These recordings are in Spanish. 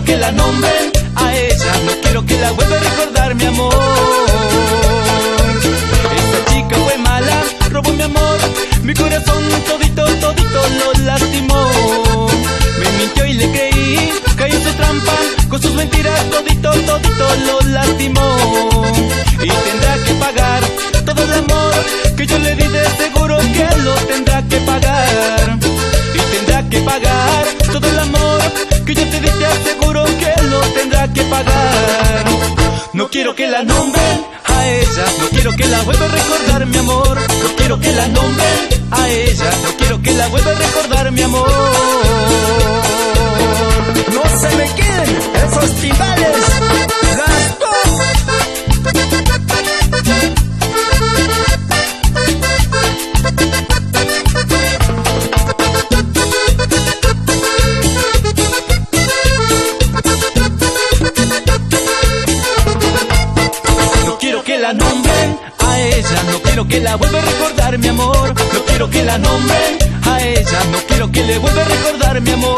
que la nombren a ella, no quiero que la vuelva a recordar, mi amor. Esta chica fue mala, robó mi amor, mi corazón todito, todito lo lastimó. Me mintió y le creí, caí en su trampa, con sus mentiras todito, todito lo lastimó. Y tendrá que pagar todo el amor que yo le di, de seguro que lo tendrá que pagar. Y tendrá que pagar todo el amor que yo te di, te aseguro que lo tendrá que pagar. No quiero que la nombren a ella, no quiero que la vuelva a recordar, mi amor. No quiero que la nombren a ella, no quiero que la vuelva a recordar, mi amor. No se me queden esos timbales. No quiero que la nombren a ella, no quiero que la vuelva a recordar, mi amor. No quiero que la nombren a ella, no quiero que le vuelva a recordar, mi amor.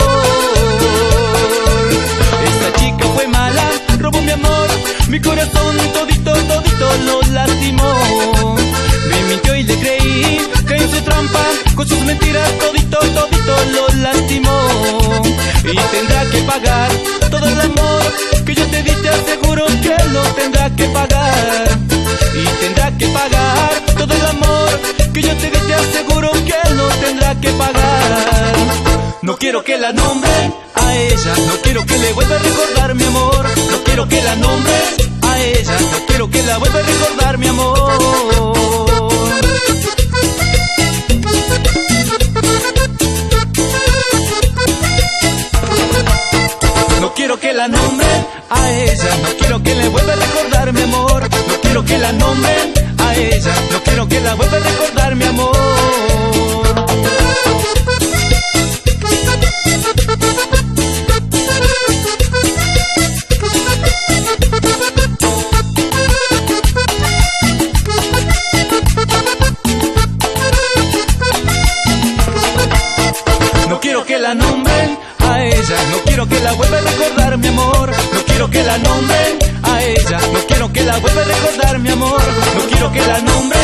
Esta chica fue mala, robó mi amor, mi corazón todito, todito lo lastimó. Me mintió y le creí, caí en su trampa, con sus mentiras todito, todito lo lastimó. Y tendrá que pagar todo el amor que yo te di, te aseguro que lo tendrá que pagar. Y tendrá que pagar todo el amor que yo te di, te aseguro que lo tendrá que pagar. No quiero que la nombren a ella, no quiero que le vuelva a recordar, mi amor. No quiero que la nombren a ella, no quiero que la vuelva a recordar, mi amor. No quiero que la nombren a ella, no quiero que le vuelva a recordar, mi amor. No quiero que la nombren a ella, no quiero que la vuelva a recordar, mi amor. No quiero que la nombren a ella, no quiero que la vuelva a recordar, mi amor. No quiero que la nombren a ella, no quiero que la vuelva a recordar, mi amor. No quiero que la nombren